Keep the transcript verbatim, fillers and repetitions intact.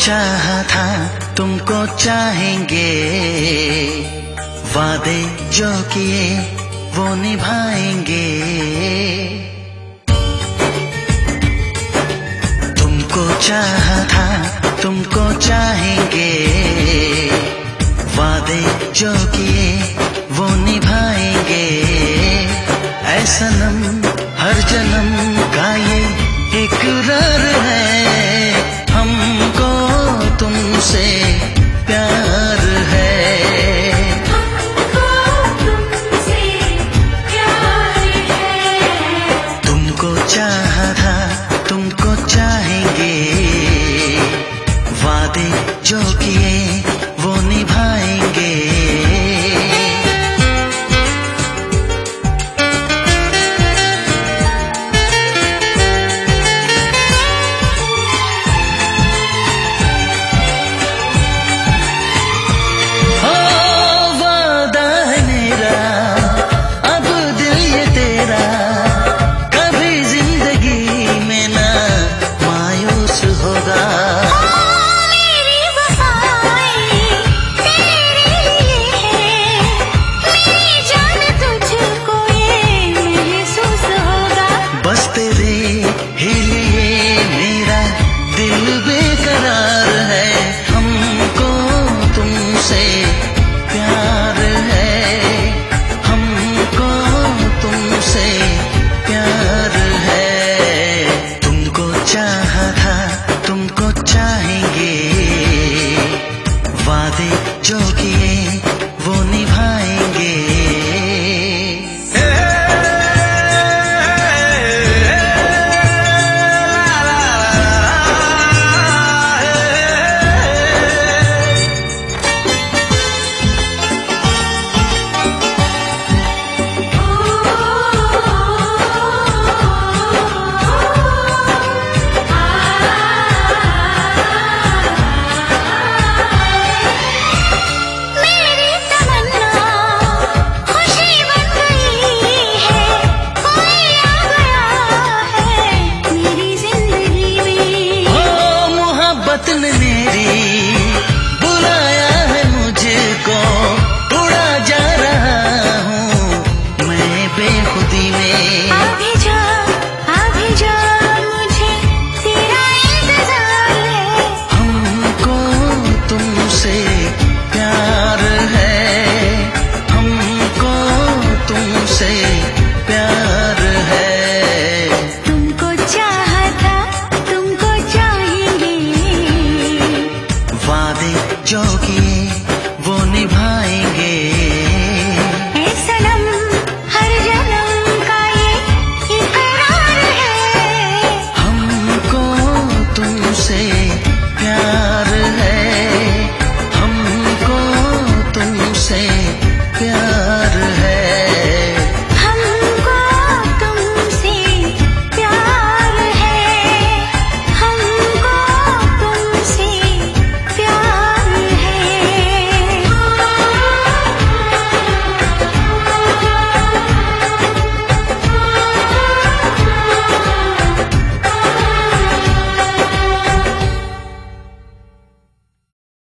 चाहा था तुमको चाहेंगे, वादे जो किए वो निभाएंगे। तुमको चाहा था तुमको चाहेंगे, वादे जो किए वो निभाएंगे। ऐ सनम हर जन्म का ये इकरार है, हमको तुमसे प्यार है। हमको तुमसे प्यार है। तुमको चाहा था तुमको चाहेंगे, वादे जो किए वो निभाएंगे। बस तेरे ही लिए मेरा दिल बेकरार है, हमको तुमसे प्यार है। हमको तुमसे प्यार है। तुमको चाहा था तुमको चाहेंगे, वादे जो किए वो निभाएंगे। ने मेरी बुलाया है मुझको, उड़ा जा रहा हूँ मैं बेखुदी में। अभी जा अभी जा मुझे तेरा इंतजार है। हमको तुमसे प्यार है, हमको तुमसे